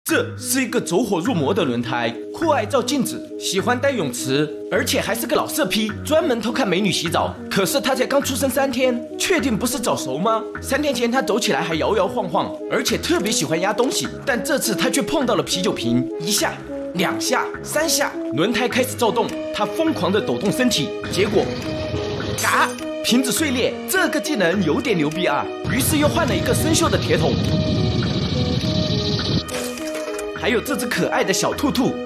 这是一个走火入魔的轮胎，酷爱照镜子，喜欢待泳池，而且还是个老色批，专门偷看美女洗澡。可是他才刚出生3天，确定不是早熟吗？3天前他走起来还摇摇晃晃，而且特别喜欢压东西，但这次他却碰到了啤酒瓶，1下、2下、3下，轮胎开始躁动，他疯狂地抖动身体，结果，嘎！瓶子碎裂，这个技能有点牛逼啊！于是又换了一个生锈的铁桶。还有这只可爱的小兔兔。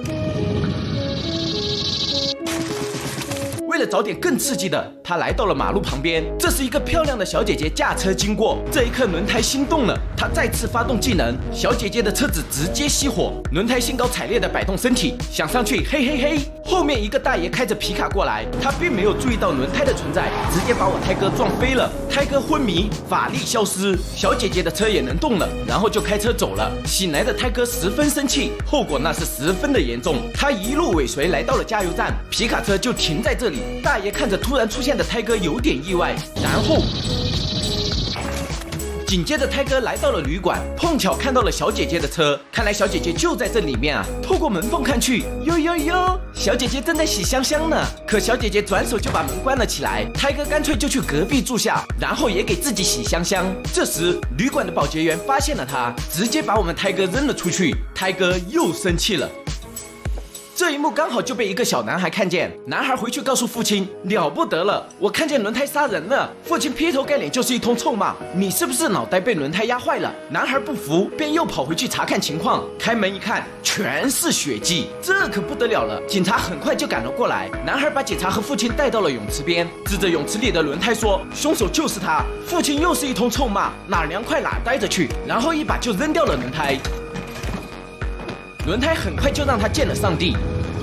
为了找点更刺激的，他来到了马路旁边。这是一个漂亮的小姐姐驾车经过，这一刻轮胎心动了，他再次发动技能，小姐姐的车子直接熄火，轮胎兴高采烈地摆动身体，想上去，嘿嘿嘿。后面一个大爷开着皮卡过来，他并没有注意到轮胎的存在，直接把我胎哥撞飞了，胎哥昏迷，法力消失，小姐姐的车也能动了，然后就开车走了。醒来的胎哥十分生气，后果那是十分的严重，他一路尾随来到了加油站，皮卡车就停在这里。大爷看着突然出现的胎哥有点意外，然后紧接着胎哥来到了旅馆，碰巧看到了小姐姐的车，看来小姐姐就在这里面啊。透过门缝看去，哟，小姐姐正在洗香香呢。可小姐姐转手就把门关了起来，胎哥干脆就去隔壁住下，然后也给自己洗香香。这时旅馆的保洁员发现了他，直接把我们胎哥扔了出去，胎哥又生气了。这一幕刚好就被一个小男孩看见，男孩回去告诉父亲，了不得了，我看见轮胎杀人了。父亲劈头盖脸就是一通臭骂，你是不是脑袋被轮胎压坏了？男孩不服，便又跑回去查看情况，开门一看，全是血迹，这可不得了了。警察很快就赶了过来，男孩把警察和父亲带到了泳池边，指着泳池里的轮胎说，凶手就是他。父亲又是一通臭骂，哪凉快哪待着去，然后一把就扔掉了轮胎。轮胎很快就让他见了上帝。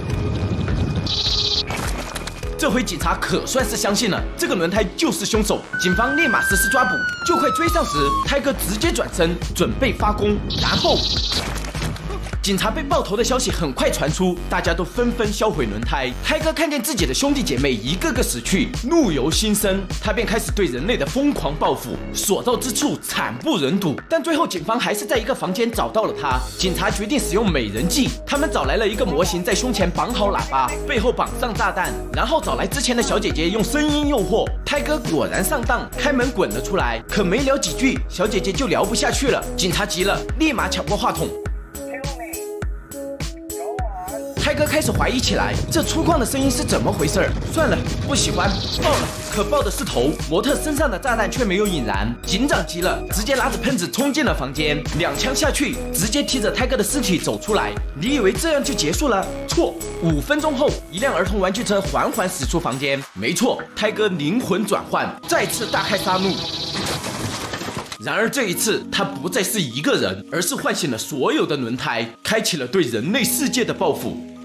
这回警察可算是相信了，这个轮胎就是凶手。警方立马实施抓捕，就快追上时，胎哥直接转身准备发功，然后警察被爆头的消息很快传出，大家都纷纷销毁轮胎。胎哥看见自己的兄弟姐妹一个个死去，怒由心生，他便开始对人类的疯狂报复，所到之处惨不忍睹。但最后警方还是在一个房间找到了他，警察决定使用美人计，他们找来了一个模型，在胸前绑好喇叭，背后绑上炸弹，然后找来之前的小姐姐用声音诱惑。胎哥果然上当，开门滚了出来，可没聊几句，小姐姐就聊不下去了。警察急了，立马抢过话筒。胎哥开始怀疑起来，这粗犷的声音是怎么回事？算了，不喜欢，爆了。可爆的是头，模特身上的炸弹却没有引燃。警长急了，直接拿着喷子冲进了房间，2枪下去，直接踢着胎哥的尸体走出来。你以为这样就结束了？错，5分钟后，一辆儿童玩具车缓缓驶出房间。没错，胎哥灵魂转换，再次大开杀怒。然而这一次，他不再是一个人，而是唤醒了所有的轮胎，开启了对人类世界的报复。